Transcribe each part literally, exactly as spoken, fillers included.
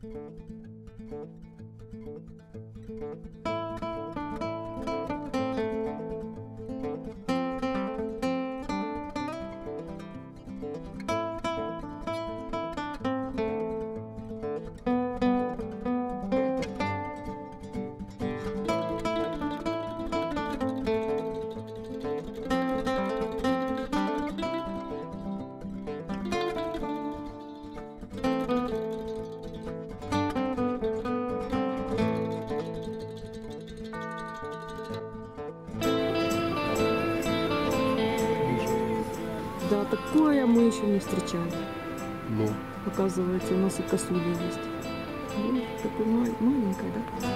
Да, такое мы еще не встречали. Ну. Оказывается, у нас и косули есть. Ну, такой мал маленькая, да?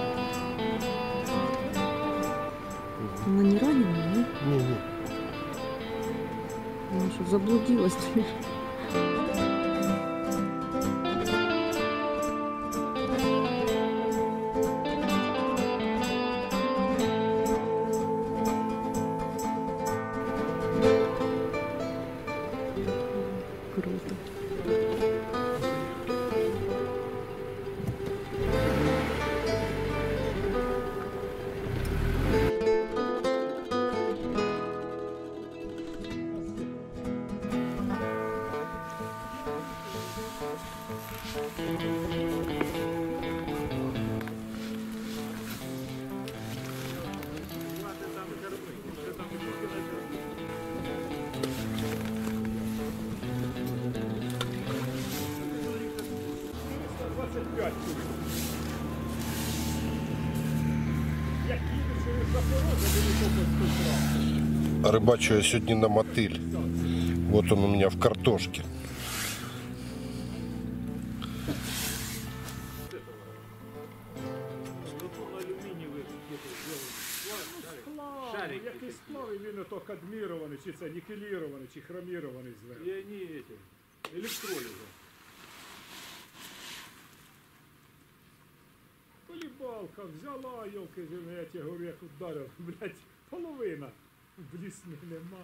Она не раненая, нет? Не, не. Она что, заблудилась? Круто. Рыбачу я сегодня на мотыль. Вот он у меня в картошке. Який сплав, він ото кадмірований, чи це нікелірований, чи хромірований зверху. І вони эти, електролізи. Колібалка взяла, йолки, я тебе говорю, як ударив, блядь, половина. Блісни нема.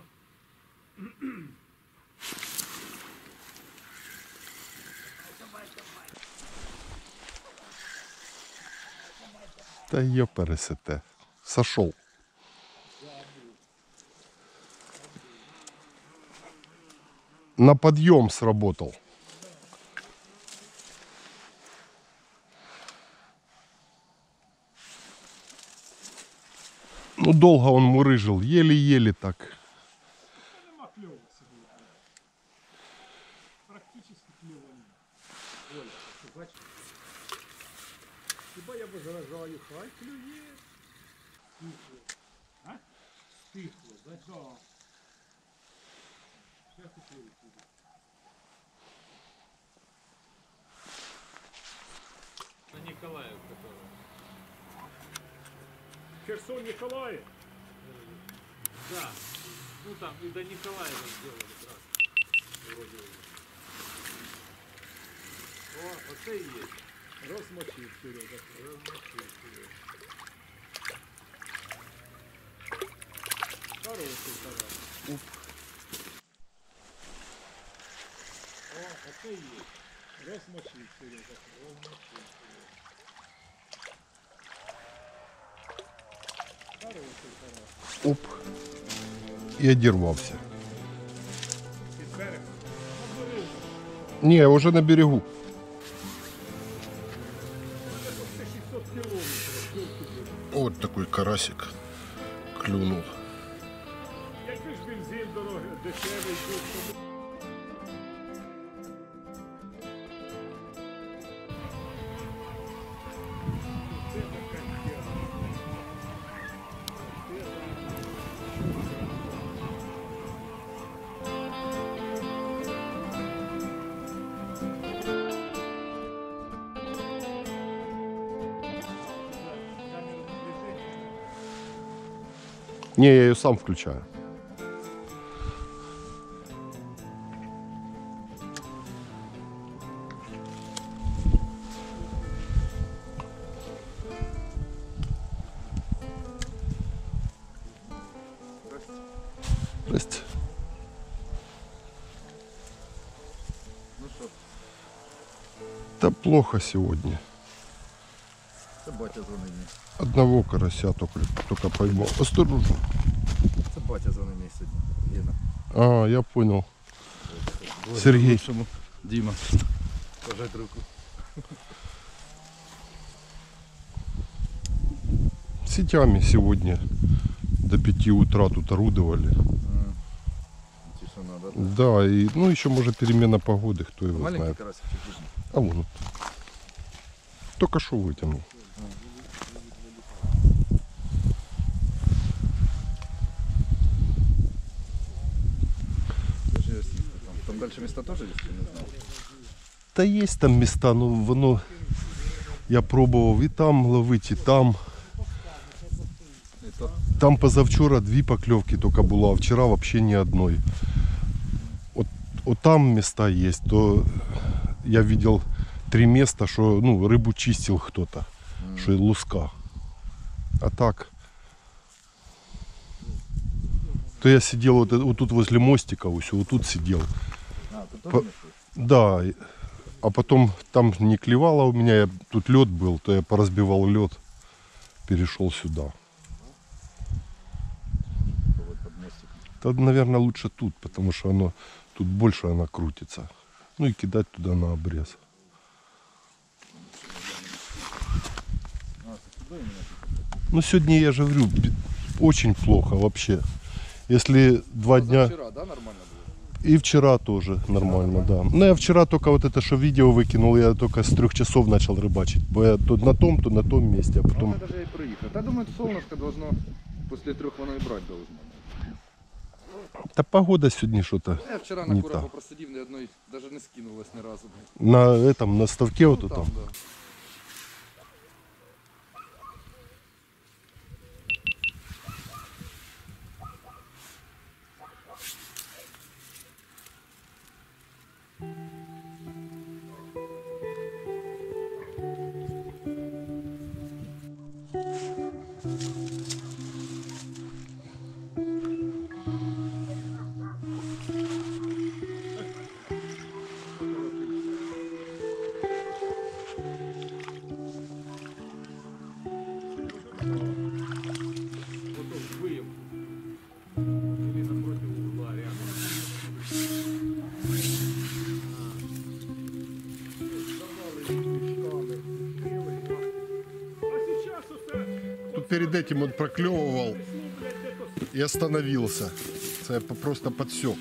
Та ее пересете. Сошел. На подъем сработал. Ну, долго он мурыжил, еле-еле так. Нема кльова сьогодні. Практично кльова нема. Оля, ти бачиш? Хіба я возражаю, хай клює. Стихло. А? Стихло, да? Да. Сейчас уплывет туда. На Николаев, который. Херсон Николаев. Да. Ну там и до Николаева сделали раз. Вроде. О, вот это и есть. Розмочив, Серега. Размочил, Серега. Хороший карась. О, это и есть. Розмочив, Серега. Размочил, Серега. Хороший карась. Оп. И одервался. Під берегом. На берегу. Не, уже на берегу. Це шістсот кілометрів. Вот такой карасик клюнул. Якби ж бензин дороги дешевий був, то... Це така тема. Не, я ее сам включаю. Здрасте. Да плохо сегодня. Це батя дзвонив мені. Одного карася только, только поймал. Осторожно. Це батя дзвонив мені сьогодні. Гена. А, я понял. Сергій. Лучшому. Діма. Пожать руку. Сетями сегодня до пяти утра тут орудовали. Тишина, да? Да, и ну еще может перемена погоды, кто его Маленький знает. карасик чи крупний? А вон. Только что вытянул. Даже є сітка там. Там далі міста теж є, я не знаю. Да есть там места, но воно я пробовал и там ловить, и там. І то. Там позавчора две поклевки только было, а вчера вообще ни одной. Вот, вот там места есть, то я видел три места, что ну, рыбу чистил кто-то, Mm. что и луска. А так, то я сидел вот, вот тут возле мостика, вот тут сидел. А, тут теж По- місто? Да, и- а потом там не клевало у меня, я, тут лед был, то я поразбивал лед, перешел сюда. Вот під мостиком. Да, наверное, лучше тут, потому что оно тут больше она крутится. Ну и кидать туда на обрез. А, це туди іменно? Ну сегодня я же говорю, б- очень плохо вообще. Если два дня... Вчора, да, нормально було? И вчера тоже нормально, да. Ну я вчера только вот это, что видео выкинул, я только с трех часов начал рыбачить. Бо я то на том, то на том месте, а Ну, потом... ми навіть і приїхали. Та думаю, солнышко должно, після трьох воно і брати должно. Да погода сегодня что-то Я вчора Не на та. коробу просидів, ні одної, навіть не скинулась ні разу. на этом, на ставке вот Ну, там. там, да. Потом выемку. Или напротив угла рядом. А сейчас усе Тут перед этим он проклевывал весну, блядь, де-то и остановился. Это я просто подсек.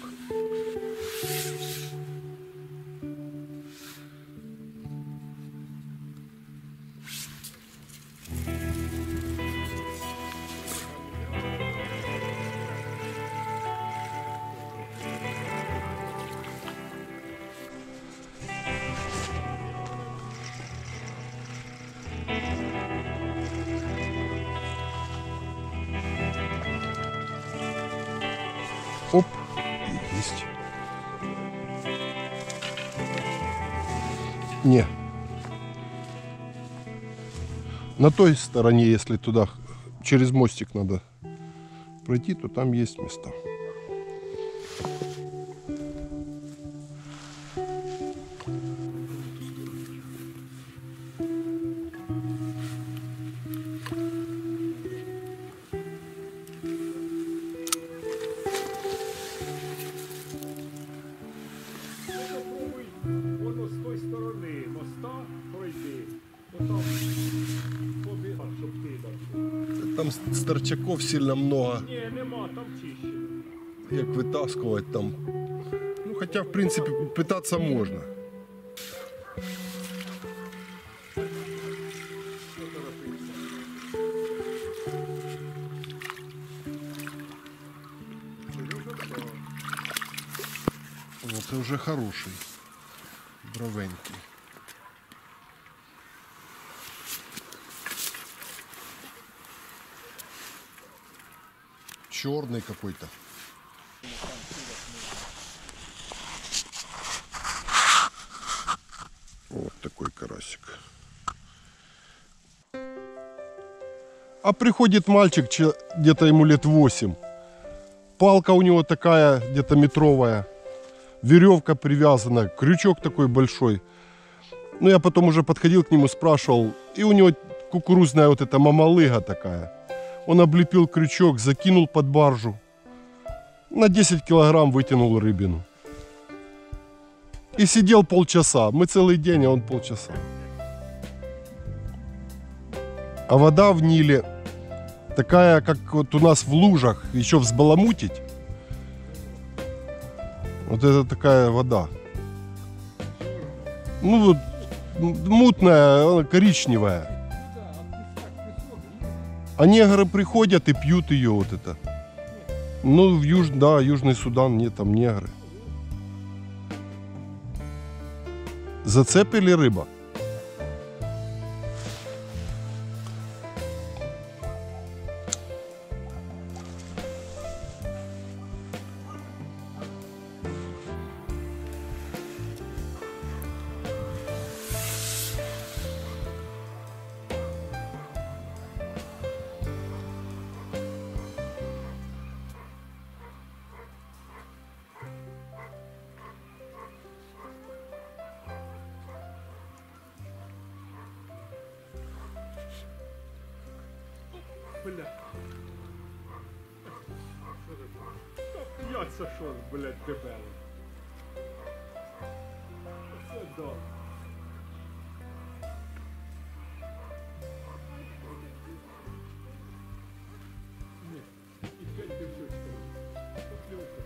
Оп, есть. Не. На той стороне, если туда через мостик надо пройти, то там есть места. попробуй воно з тої сторони моста пройди. Отам побігав, щоб кидав. Там старчаков сильно много. Ні, нема, там чище. Як вытаскивать там. Ну, хотя, в принципе, пытаться можно. Вот это уже хороший. Бровенький. Черный какой-то. Вот такой карасик. А приходит мальчик, че- где-то ему лет восемь. Палка у него такая, где-то метровая. Веревка привязана, крючок такой большой. Ну, я потом уже подходил к нему, спрашивал. И у него кукурузная вот эта мамалыга такая. Он облепил крючок, закинул под баржу. На десять килограмм вытянул рыбину. И сидел полчаса. Мы целый день, а он полчаса. А вода в Ниле такая, как вот у нас в лужах, еще взбаламутить. Вот это такая вода. Ну вот мутная, коричневая. А негры приходят и пьют ее вот это. Ну, в Юж... да, Южный Судан, нет, там негры. Зацеп или рыба? Бля. Я сошел, блядь, дебелый. Це да. Ні, і п'ять півчочка. Поплювка.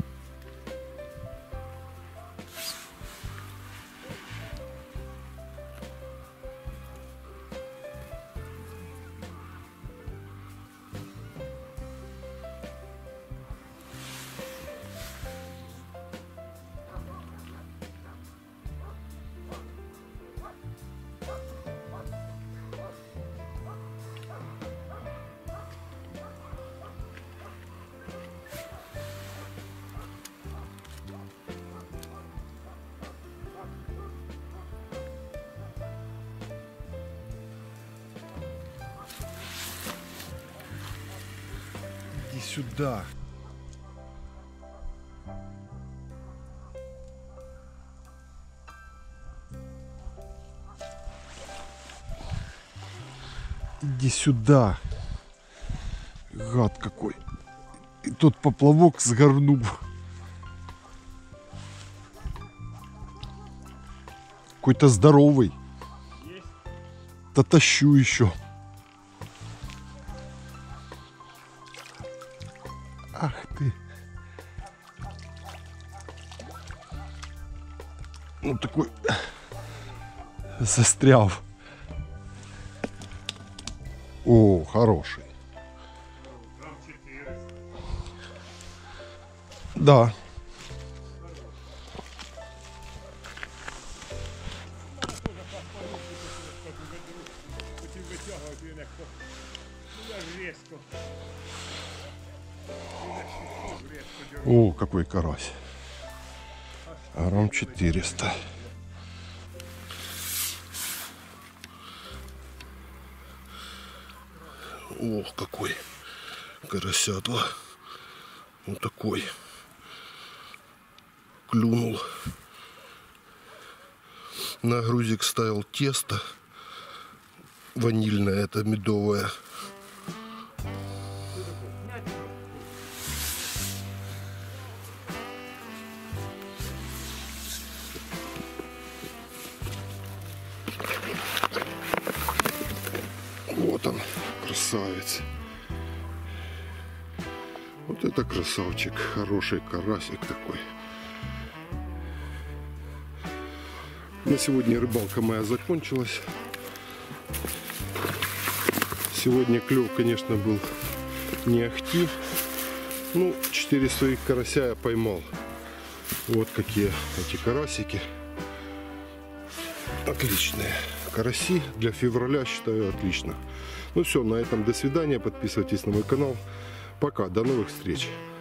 Иди сюда. Иди сюда. Гад какой. И тот поплавок сгорнул. Какой-то здоровый. Да тащу еще. Ах ты. Ну такой застрял. О, хороший. Да. Хотів витягувати він як то. Ну я різко. О, какой карась. Грамм четыреста. Ох, какой карасятва. Вот такой. Клюнул. На грузик ставил тесто. Ванильное, это медовое. Вот он, красавец. Вот это красавчик, хороший карасик такой. На сегодня рыбалка моя закончилась. Сегодня клев, конечно, был не ахти. Ну, четыре своих карася я поймал. Вот какие эти карасики. Отличные караси. Для февраля, считаю, отлично. Ну все, на этом до свидания. Подписывайтесь на мой канал. Пока, до новых встреч.